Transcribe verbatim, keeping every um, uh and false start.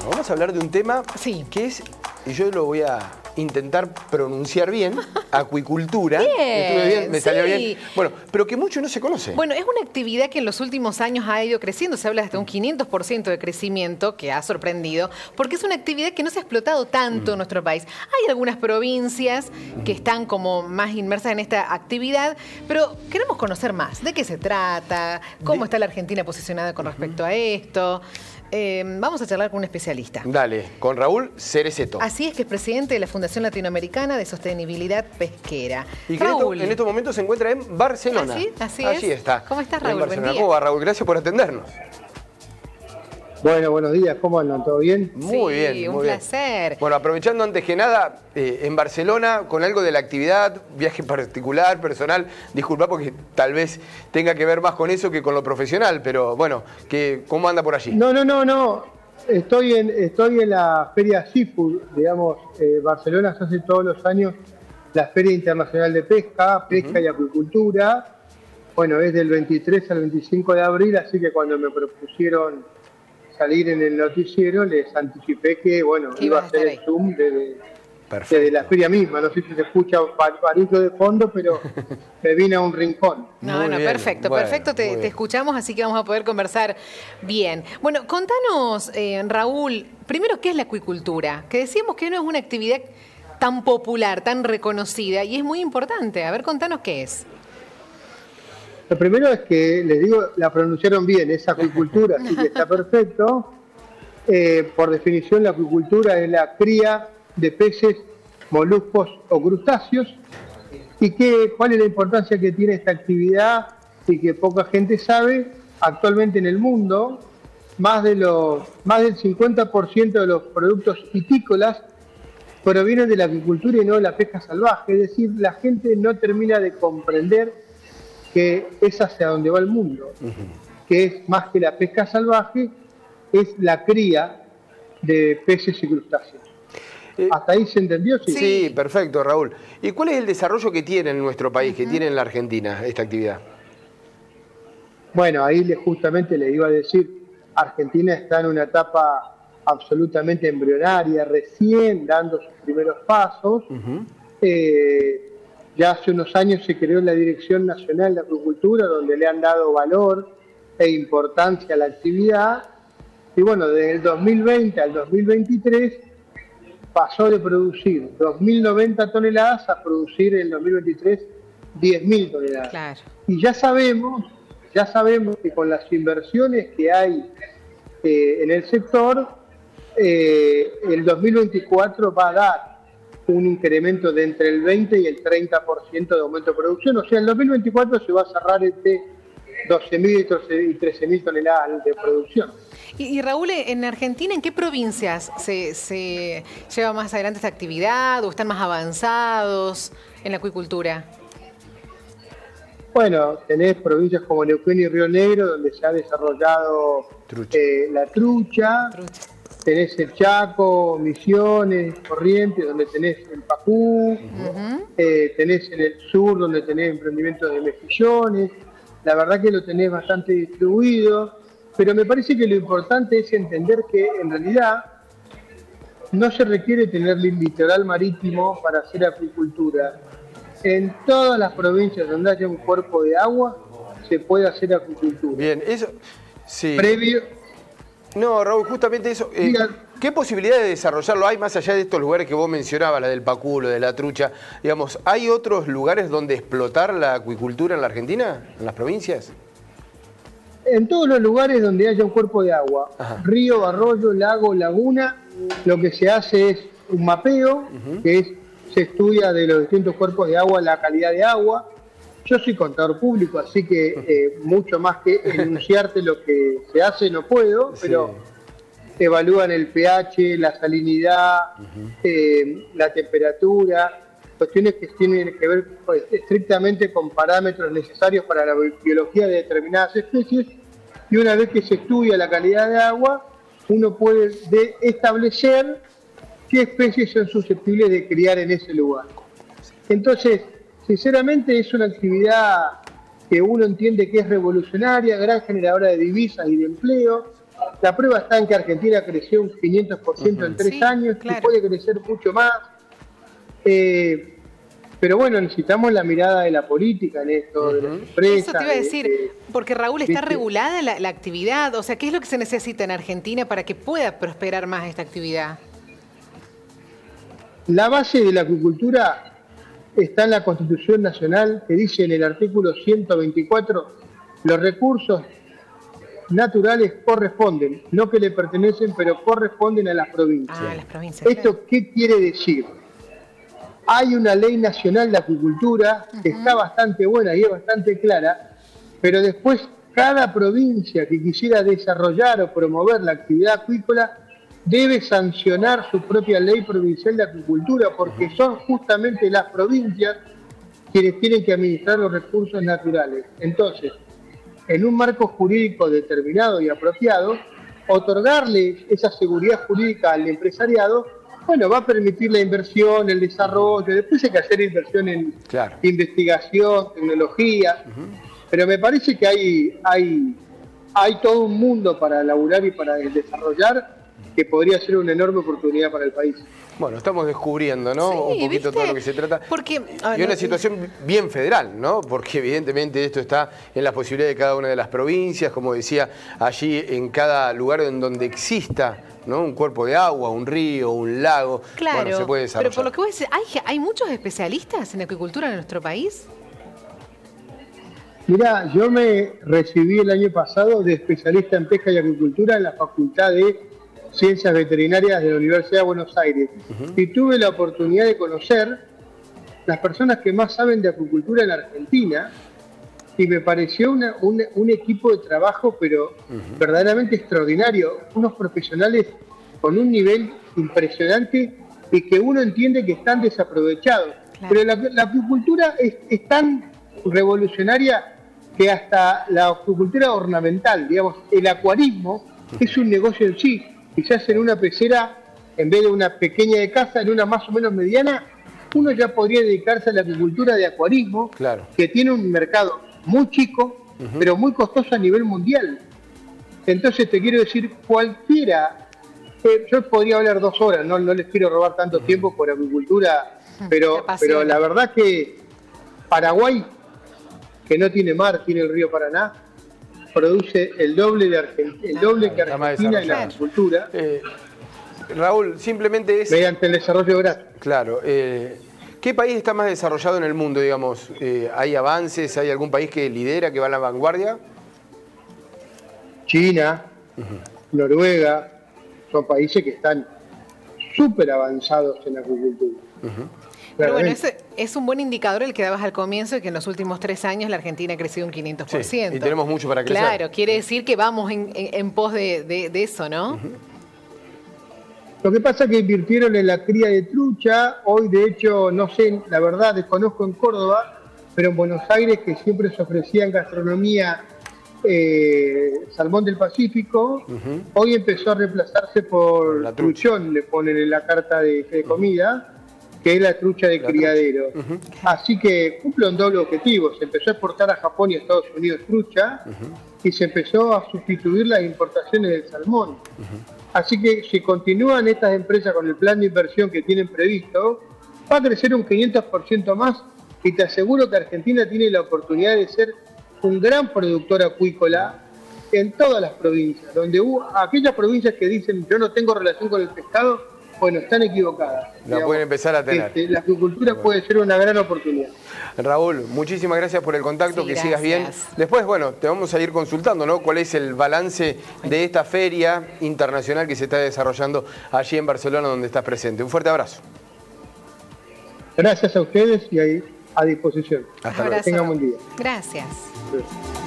Bueno, vamos a hablar de un tema sí. que es, y yo lo voy a intentar pronunciar bien, acuicultura. Bien, ¿Estuve bien? ¿Me sí. salió bien? Bueno, pero que mucho no se conoce. Bueno, es una actividad que en los últimos años ha ido creciendo, se habla de hasta un quinientos por ciento de crecimiento, que ha sorprendido, porque es una actividad que no se ha explotado tanto mm. en nuestro país. Hay algunas provincias que están como más inmersas en esta actividad, pero queremos conocer más. ¿De qué se trata? ¿Cómo de... está la Argentina posicionada con respecto uh-huh. a esto? Eh, vamos a charlar con un especialista. Dale, con Raúl Cereceto. Así es, que es presidente de la Fundación Latinoamericana de Sostenibilidad Pesquera. Y que Raúl. En, esto, en estos momentos se encuentra en Barcelona. Así, así Allí es. está. ¿Cómo estás, Raúl? Buen día. ¿Cómo va, Raúl? Gracias por atendernos. Bueno, buenos días, ¿cómo andan? ¿Todo bien? Muy sí, bien, un muy placer. Bien. Bueno, aprovechando antes que nada, eh, en Barcelona, con algo de la actividad, viaje particular, personal, disculpa porque tal vez tenga que ver más con eso que con lo profesional, pero bueno, que, ¿cómo anda por allí? No, no, no, no. Estoy en, estoy en la Feria Seafood, digamos, eh, Barcelona se hace todos los años la Feria Internacional de Pesca, Pesca uh-huh. y Acuicultura. Bueno, es del veintitrés al veinticinco de abril, así que cuando me propusieron salir en el noticiero, les anticipé que, bueno, iba a hacer el Zoom desde, desde la feria misma. No sé si se escucha un barullo de fondo, pero me vine a un rincón. No, muy no, bien. perfecto, Bueno, perfecto, te, te escuchamos, así que vamos a poder conversar bien. Bueno, contanos, eh, Raúl, primero, ¿qué es la acuicultura? Que decíamos que no es una actividad tan popular, tan reconocida, y es muy importante. A ver, contanos qué es. Lo primero es que, les digo, la pronunciaron bien, es acuicultura, así que está perfecto. Eh, por definición, la acuicultura es la cría de peces, moluscos o crustáceos. ¿Y qué, cuál es la importancia que tiene esta actividad y que poca gente sabe? Actualmente en el mundo, más, de los, más del cincuenta por ciento de los productos hitícolas provienen de la acuicultura y no de la pesca salvaje. Es decir, la gente no termina de comprender que es hacia donde va el mundo, uh-huh. que es más que la pesca salvaje, es la cría de peces y crustáceos. Eh, ¿Hasta ahí se entendió? Sí. sí, perfecto, Raúl. ¿Y cuál es el desarrollo que tiene en nuestro país, uh-huh. que tiene en la Argentina esta actividad? Bueno, ahí le, justamente le iba a decir, Argentina está en una etapa absolutamente embrionaria, recién dando sus primeros pasos. Uh-huh. eh, Ya hace unos años se creó la Dirección Nacional de Acuicultura, donde le han dado valor e importancia a la actividad. Y bueno, desde el dos mil veinte al dos mil veintitrés pasó de producir dos mil noventa toneladas a producir en el dos mil veintitrés diez mil toneladas. Claro. Y ya sabemos, ya sabemos que con las inversiones que hay eh, en el sector, eh, el dos mil veinticuatro va a dar un incremento de entre el veinte y el treinta por ciento de aumento de producción. O sea, el dos mil veinticuatro se va a cerrar entre doce mil y trece mil toneladas de producción. Y, y Raúl, en Argentina, ¿en qué provincias se, se lleva más adelante esta actividad o están más avanzados en la acuicultura? Bueno, tenés provincias como Neuquén y Río Negro, donde se ha desarrollado trucha. Eh, la trucha. trucha. Tenés el Chaco, Misiones, Corrientes, donde tenés el pacú, uh-huh. eh, tenés en el sur, donde tenés emprendimientos de mejillones. La verdad que lo tenés bastante distribuido, pero me parece que lo importante es entender que en realidad no se requiere tener el litoral marítimo para hacer acuicultura. En todas las provincias donde haya un cuerpo de agua se puede hacer acuicultura. Bien, eso sí. Previo... No, Raúl, justamente eso. Eh, ¿Qué posibilidad de desarrollarlo hay más allá de estos lugares que vos mencionabas, la del pacú, de la trucha? Digamos, ¿hay otros lugares donde explotar la acuicultura en la Argentina, en las provincias? En todos los lugares donde haya un cuerpo de agua, Ajá. río, arroyo, lago, laguna, lo que se hace es un mapeo, uh-huh. que es, se estudia de los distintos cuerpos de agua la calidad de agua. Yo soy contador público, así que eh, mucho más que enunciarte lo que se hace no puedo, pero sí. evalúan el pH, la salinidad, uh-huh. eh, la temperatura, cuestiones que tienen que ver pues, estrictamente con parámetros necesarios para la biología de determinadas especies, y una vez que se estudia la calidad de agua, uno puede de establecer qué especies son susceptibles de criar en ese lugar. Entonces, sinceramente es una actividad que uno entiende que es revolucionaria, gran generadora de divisas y de empleo, La prueba está en que Argentina creció un quinientos por ciento uh-huh. en tres sí, años, claro. y puede crecer mucho más. Eh, pero bueno, necesitamos la mirada de la política en esto, uh-huh. de las empresas. Eso te iba a decir, de, de, porque Raúl, ¿está ¿viste? regulada la, la actividad? O sea, ¿qué es lo que se necesita en Argentina para que pueda prosperar más esta actividad? La base de la acuicultura está en la Constitución Nacional, que dice en el artículo ciento veinticuatro, los recursos naturales corresponden, no que le pertenecen, pero corresponden a las provincias. Ah, las provincias. ¿Esto claro. qué quiere decir? Hay una ley nacional de acuicultura que uh-huh. está bastante buena y es bastante clara, pero después cada provincia que quisiera desarrollar o promover la actividad acuícola debe sancionar su propia ley provincial de acuicultura, porque son justamente las provincias quienes tienen que administrar los recursos naturales. Entonces, en un marco jurídico determinado y apropiado, otorgarle esa seguridad jurídica al empresariado, bueno, va a permitir la inversión, el desarrollo, después hay que hacer inversión en claro. investigación, tecnología, uh-huh. pero me parece que hay, hay, hay todo un mundo para laburar y para desarrollar que podría ser una enorme oportunidad para el país. Bueno, estamos descubriendo, ¿no? Sí, un poquito ¿viste? todo lo que se trata. Porque, y una situación bien federal, ¿no? Porque evidentemente esto está en la posibilidad de cada una de las provincias, como decía, allí en cada lugar en donde exista, ¿no? Un cuerpo de agua, un río, un lago, claro, bueno, se puede desarrollar. Pero por lo que vos decís, ¿hay, ¿hay muchos especialistas en acuicultura en nuestro país? Mirá, yo me recibí el año pasado de especialista en pesca y acuicultura en la Facultad de Ciencias Veterinarias de la Universidad de Buenos Aires. Uh-huh. Y tuve la oportunidad de conocer las personas que más saben de acuicultura en Argentina y me pareció una, una, un equipo de trabajo, pero uh-huh. verdaderamente extraordinario. Unos profesionales con un nivel impresionante y que uno entiende que están desaprovechados. Claro. Pero la, la acuicultura es, es tan revolucionaria que hasta la acuicultura ornamental, digamos, el acuarismo uh-huh. es un negocio en sí. Quizás en una pecera, en vez de una pequeña de casa, en una más o menos mediana, uno ya podría dedicarse a la acuicultura de acuarismo, claro. que tiene un mercado muy chico, uh-huh. pero muy costoso a nivel mundial. Entonces te quiero decir, cualquiera, eh, yo podría hablar dos horas, no, no les quiero robar tanto uh-huh. tiempo por acuicultura, pero, pero la verdad que Paraguay, que no tiene mar, tiene el río Paraná, produce el doble de Argentina, el doble que Argentina en la agricultura. Eh, Raúl, simplemente es... mediante el desarrollo gratis. Claro. Eh, ¿Qué país está más desarrollado en el mundo, digamos? Eh, ¿Hay avances? ¿Hay algún país que lidera, que va a la vanguardia? China, uh-huh. Noruega, son países que están súper avanzados en la agricultura. Uh-huh. Pero bueno, ese es un buen indicador el que dabas al comienzo, de que en los últimos tres años la Argentina ha crecido un quinientos por ciento. Sí, y tenemos mucho para crecer. Claro, quiere decir que vamos en, en, en pos de, de, de eso, ¿no? Uh-huh. Lo que pasa es que invirtieron en la cría de trucha. Hoy, de hecho, no sé, la verdad, desconozco en Córdoba, pero en Buenos Aires, que siempre se ofrecía en gastronomía eh, salmón del Pacífico, uh-huh. hoy empezó a reemplazarse por la truchón, le ponen en la carta de, de comida, que es la trucha de la criadero. Trucha. Uh-huh. Así que cumple un doble objetivo. Se empezó a exportar a Japón y a Estados Unidos trucha, uh-huh. y se empezó a sustituir las importaciones del salmón. Uh-huh. Así que si continúan estas empresas con el plan de inversión que tienen previsto, va a crecer un quinientos por ciento más, y te aseguro que Argentina tiene la oportunidad de ser un gran productor acuícola en todas las provincias, donde hubo aquellas provincias que dicen yo no tengo relación con el pescado, bueno, están equivocadas. La digamos, pueden empezar a tener. Este, la acuicultura bueno. puede ser una gran oportunidad. Raúl, muchísimas gracias por el contacto, sí, que gracias. sigas bien. Después, bueno, te vamos a ir consultando, ¿no? ¿Cuál es el balance de esta feria internacional que se está desarrollando allí en Barcelona, donde estás presente? Un fuerte abrazo. Gracias a ustedes y ahí a disposición. Hasta luego. Tengan buen día. Gracias. Sí.